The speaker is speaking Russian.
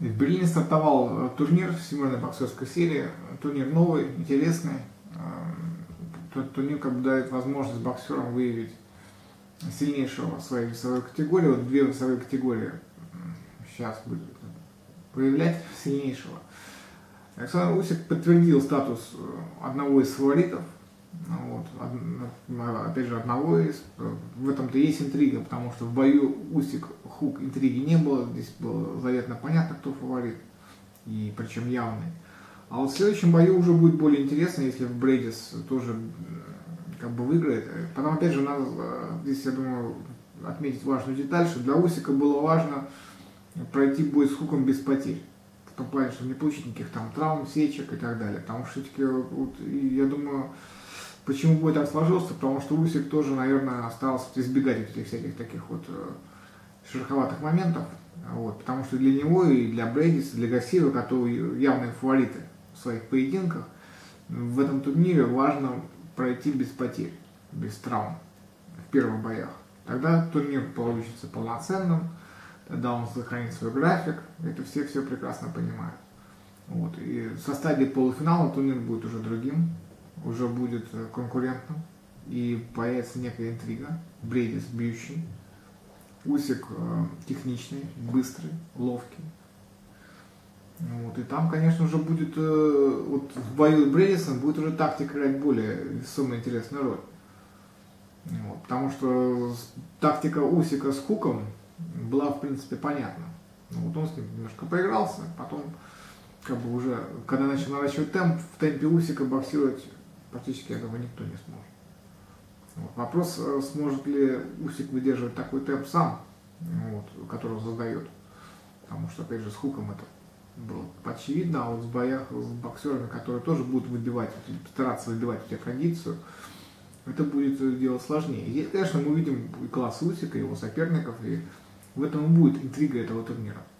В Берлине стартовал турнир Всемирной боксерской серии. Турнир новый, интересный. Турнир как бы дает возможность боксерам выявить сильнейшего в своей весовой категории. Вот две весовые категории сейчас будет выявлять сильнейшего. Александр Усик подтвердил статус одного из фаворитов. Вот, опять же, одного из. В этом-то есть интрига, потому что в бою Усик-Хук интриги не было. Здесь было заветно понятно, кто фаворит, и причем явный. А вот в следующем бою уже будет более интересно, если Брэдис тоже как бы выиграет. Потом, опять же, надо здесь, я думаю, отметить важную деталь, что для Усика было важно пройти бой с Хуком без потерь. В том плане, чтобы не получить никаких там травм, сечек и так далее. Потому что все-таки, вот, я думаю, почему бой так сложился, потому что Усик тоже, наверное, старался избегать этих всяких таких вот шероховатых моментов. Вот, потому что для него и для Брэдиса, для Гарсиева, которые явные фавориты в своих поединках, в этом турнире важно пройти без потерь, без травм в первых боях. Тогда турнир получится полноценным, тогда он сохранит свой график, это все прекрасно понимают. Вот. И со стадии полуфинала турнир будет уже другим, уже будет конкурентным, и появится некая интрига. Брэдис бьющий, Усик техничный, быстрый, ловкий. Вот. И там, конечно, уже будет, вот в бою с Брэдисом будет уже тактика играть более весомую интересную роль. Вот. Потому что тактика Усика с Хуком была, в принципе, понятна. Вот он с ним немножко поигрался, потом, как бы уже, когда начал наращивать темп, в темпе Усика боксировать практически, я думаю, никто не сможет. Вот. Вопрос, сможет ли Усик выдерживать такой темп сам, вот, который он задает. Потому что, опять же, с Хуком это было очевидно, а вот в боях с боксерами, которые тоже будут выбивать, стараться выбивать у тебя кондицию, это будет делать сложнее. И здесь, конечно, мы видим и класс Усика, и его соперников, и в этом и будет интрига этого турнира.